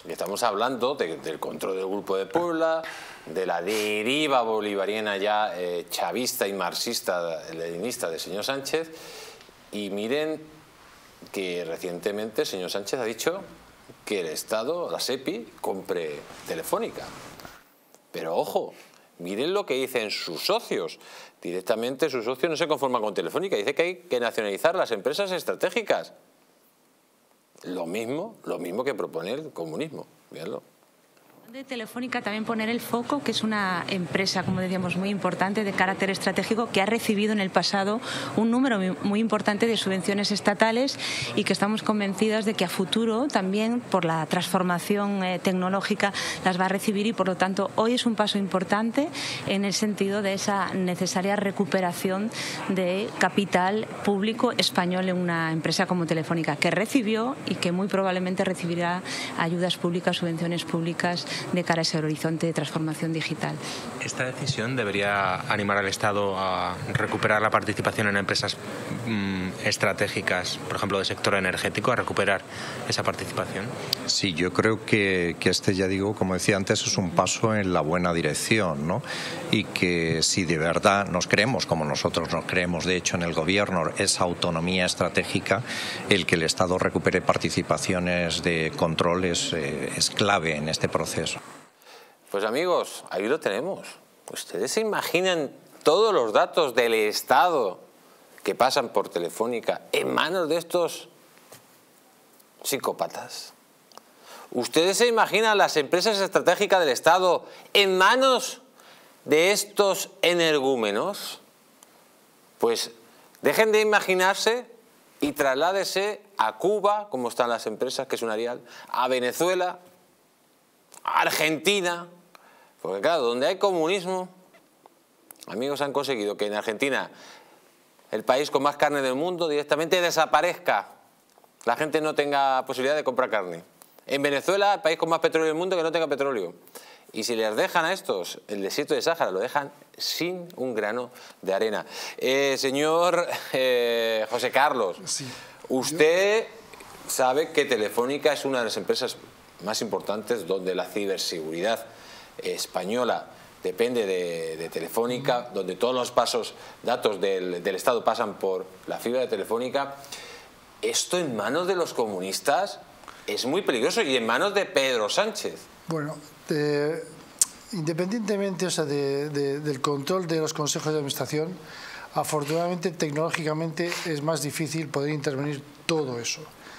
Estamos hablando del control del Grupo de Puebla, de la deriva bolivariana ya chavista y marxista-leninista del señor Sánchez. Y miren que recientemente el señor Sánchez ha dicho que el Estado, la SEPI, compre Telefónica. Pero ojo, miren lo que dicen sus socios. Directamente sus socios no se conforman con Telefónica, dice que hay que nacionalizar las empresas estratégicas. Lo mismo que propone el comunismo, véanlo. De Telefónica también poner el foco, que es una empresa, como decíamos, muy importante, de carácter estratégico, que ha recibido en el pasado un número muy importante de subvenciones estatales y que estamos convencidas de que a futuro también, por la transformación tecnológica, las va a recibir y, por lo tanto, hoy es un paso importante en el sentido de esa necesaria recuperación de capital público español en una empresa como Telefónica, que recibió y que muy probablemente recibirá ayudas públicas, subvenciones públicas de cara a ese horizonte de transformación digital. ¿Esta decisión debería animar al Estado a recuperar la participación en empresas estratégicas, por ejemplo, del sector energético, a recuperar esa participación? Sí, yo creo que ya digo, como decía antes, es un paso en la buena dirección, ¿no? Y que si de verdad nos creemos, como nosotros nos creemos, de hecho, en el Gobierno, esa autonomía estratégica, el que el Estado recupere participaciones de control es clave en este proceso. Pues amigos, ahí lo tenemos. ¿Ustedes se imaginan todos los datos del Estado que pasan por Telefónica en manos de estos psicópatas? ¿Ustedes se imaginan las empresas estratégicas del Estado en manos de estos energúmenos? Pues dejen de imaginarse y trasládese a Cuba, como están las empresas, que es un Arial, a Venezuela, a Argentina, porque claro, donde hay comunismo, amigos, han conseguido que en Argentina, el país con más carne del mundo, directamente desaparezca. La gente no tenga posibilidad de comprar carne. En Venezuela, el país con más petróleo del mundo, que no tenga petróleo. Y si les dejan a estos el desierto de Sáhara, lo dejan sin un grano de arena. Señor José Carlos, sí. Usted sabe que Telefónica es una de las empresas más importantes donde la ciberseguridad española depende de Telefónica, donde todos los datos del Estado pasan por la fibra de Telefónica. Esto en manos de los comunistas es muy peligroso, y en manos de Pedro Sánchez. Bueno, independientemente, o sea, del control de los consejos de administración, afortunadamente tecnológicamente es más difícil poder intervenir todo eso.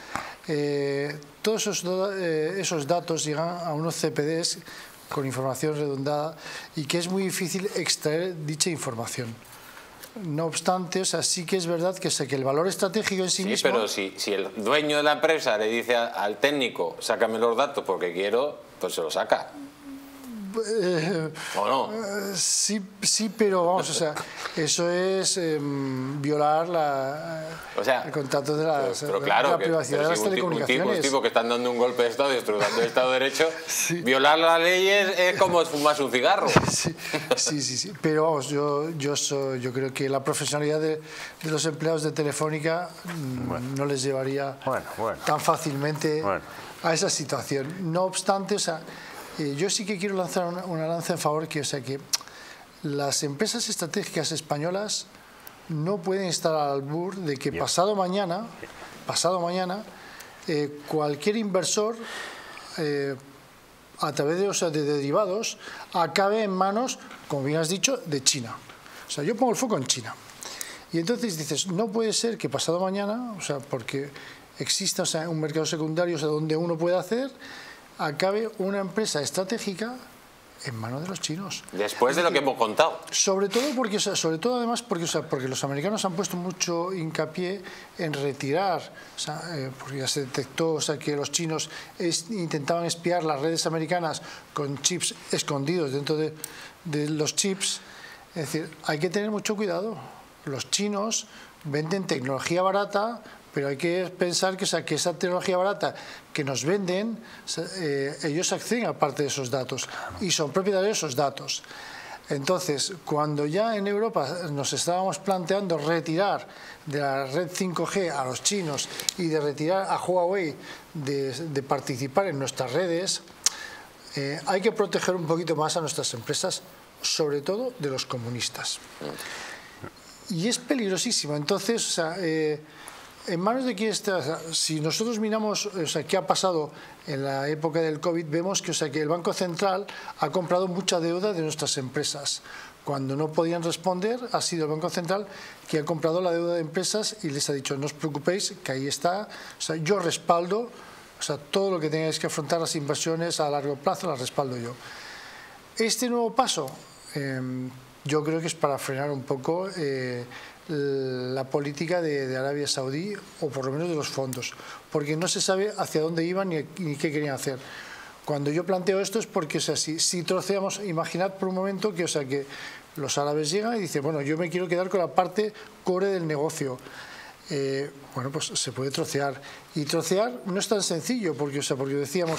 Todos esos datos llegan a unos CPDs con información redundada y que es muy difícil extraer dicha información. No obstante, o sea, sí que es verdad que el valor estratégico en sí mismo... Pero si el dueño de la empresa le dice al técnico, sácame los datos porque quiero, pues se los saca. ¿O no? Sí, pero vamos, o sea, eso es violar el contrato de la privacidad de las telecomunicaciones. Un tipo que están dando un golpe de Estado y destruyendo el Estado de Derecho, sí. Violar las leyes es como fumarse un cigarro. Sí. Pero vamos, yo creo que la profesionalidad de los empleados de Telefónica no les llevaría tan fácilmente a esa situación. No obstante, o sea, yo sí que quiero lanzar una lanza en favor que las empresas estratégicas españolas no pueden estar al albur de que pasado mañana cualquier inversor a través de derivados acabe en manos, como bien has dicho, de China. O sea, yo pongo el foco en China. Y entonces dices, no puede ser que pasado mañana, o sea, porque exista un mercado secundario, donde uno puede hacer, acabe una empresa estratégica en manos de los chinos. Después de lo que hemos contado. Sobre todo además porque los americanos han puesto mucho hincapié en retirar, porque ya se detectó que los chinos intentaban espiar las redes americanas con chips escondidos dentro de los chips. Es decir, hay que tener mucho cuidado. Los chinos venden tecnología barata, pero hay que pensar que esa tecnología barata que nos venden, ellos acceden a parte de esos datos y son propietarios de esos datos. Entonces, cuando ya en Europa nos estábamos planteando retirar de la red 5G a los chinos y de retirar a Huawei de participar en nuestras redes, hay que proteger un poquito más a nuestras empresas, sobre todo de los comunistas. Y es peligrosísimo. Entonces, o sea, ¿en manos de quién está? O sea, si nosotros miramos, o sea, qué ha pasado en la época del COVID, vemos que, o sea, que el Banco Central ha comprado mucha deuda de nuestras empresas. Cuando no podían responder, ha sido el Banco Central que ha comprado la deuda de empresas y les ha dicho, no os preocupéis, que ahí está. O sea, yo respaldo, o sea, todo lo que tengáis que afrontar, las inversiones a largo plazo, las respaldo yo. Este nuevo paso, yo creo que es para frenar un poco la política de Arabia Saudí, o por lo menos de los fondos, porque no se sabe hacia dónde iban ni qué querían hacer. Cuando yo planteo esto es porque, o sea, si troceamos, imaginad por un momento que, o sea, que los árabes llegan y dicen, bueno, yo me quiero quedar con la parte core del negocio. Bueno, pues se puede trocear. Y trocear no es tan sencillo, porque, o sea, porque decíamos,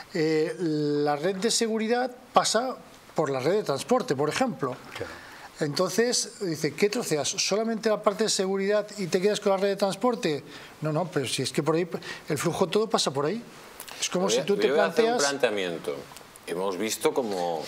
la red de seguridad pasa por la red de transporte, por ejemplo. Claro. Entonces, dice, ¿qué troceas? ¿Solamente la parte de seguridad y te quedas con la red de transporte? No, pero si es que por ahí, el flujo todo pasa por ahí. Es como si tú te planteas... un planteamiento. Hemos visto como...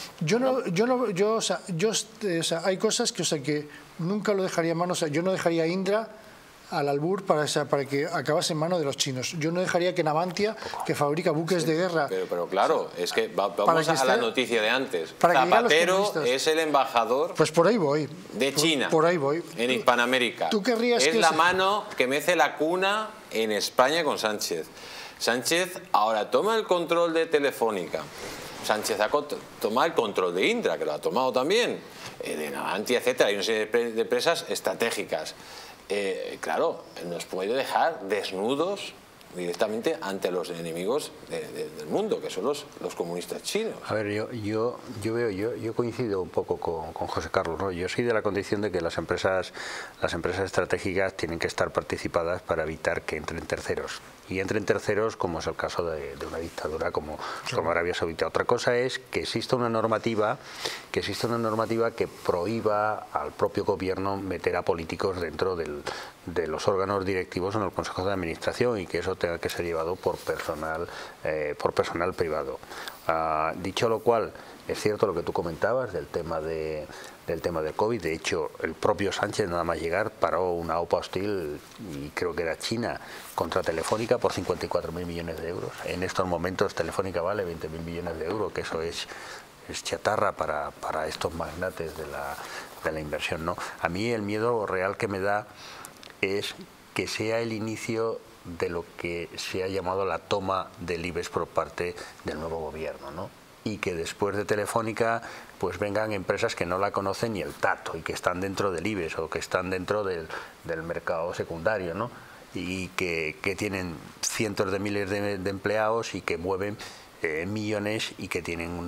o sea, hay cosas que, o sea, que nunca lo dejaría en manos. O sea, yo no dejaría Indra al albur para que acabase en manos de los chinos. Yo no dejaría que Navantia, que fabrica buques de guerra... Pero claro, es que vamos a la noticia de antes. Zapatero es el embajador, pues por ahí voy, de China, por ahí voy. En Hispanoamérica. ¿Tú querrías es que la mano que mece la cuna en España con Sánchez. Sánchez ahora toma el control de Telefónica. Sánchez toma el control de Indra, que lo ha tomado también, de Navantia, etcétera. Hay una serie de empresas estratégicas. Claro, nos puede dejar desnudos directamente ante los enemigos del mundo, que son los comunistas chinos. A ver, yo coincido un poco con José Carlos, ¿no? Yo soy de la condición de que las empresas estratégicas tienen que estar participadas para evitar que entren terceros. Y entren terceros, como es el caso de una dictadura como Arabia Saudita. Otra cosa es que exista una normativa que prohíba al propio gobierno meter a políticos dentro de los órganos directivos en el Consejo de Administración, y que eso tenga que ser llevado por personal privado. Dicho lo cual, es cierto lo que tú comentabas del tema del COVID. De hecho, el propio Sánchez, nada más llegar, paró una OPA hostil, y creo que era China, contra Telefónica por 54.000 millones de euros. En estos momentos Telefónica vale 20.000 millones de euros, que eso es chatarra para estos magnates de la inversión, ¿no? A mí el miedo real que me da es que sea el inicio de lo que se ha llamado la toma del IBEX por parte del nuevo gobierno, ¿no? Y que después de Telefónica pues vengan empresas que no la conocen ni el tato y que están dentro del IBEX o que están dentro del mercado secundario, ¿no? Y que tienen cientos de miles de empleados y que mueven millones y que tienen un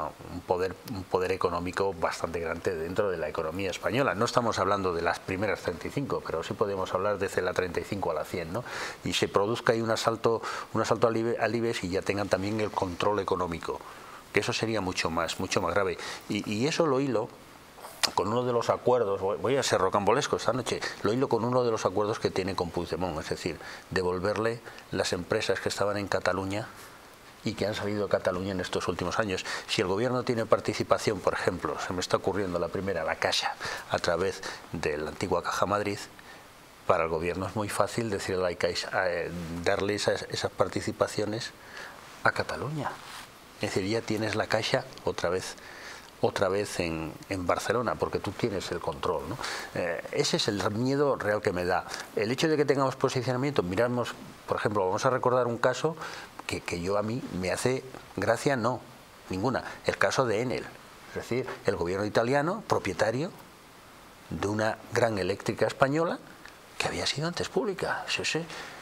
poder económico bastante grande dentro de la economía española. No estamos hablando de las primeras 35, pero sí podemos hablar desde la 35 a la 100, ¿no? Y se produzca ahí un asalto al IBEX y ya tengan también el control económico, que eso sería mucho más grave. Y eso lo hilo con uno de los acuerdos, voy a ser rocambolesco esta noche, lo hilo con uno de los acuerdos que tiene con Puigdemont, es decir, devolverle las empresas que estaban en Cataluña y que han salido de Cataluña en estos últimos años. Si el gobierno tiene participación, por ejemplo, se me está ocurriendo la primera, la Caixa, a través de la antigua Caja Madrid, para el gobierno es muy fácil decirle a la Caixa, darle esas participaciones a Cataluña. Es decir, ya tienes la Caixa otra vez en Barcelona, porque tú tienes el control, ¿no? Ese es el miedo real que me da. El hecho de que tengamos posicionamiento, miramos, por ejemplo, vamos a recordar un caso que a mí me hace gracia, no, ninguna, el caso de Enel. Es decir, el gobierno italiano, propietario de una gran eléctrica española que había sido antes pública. Sí.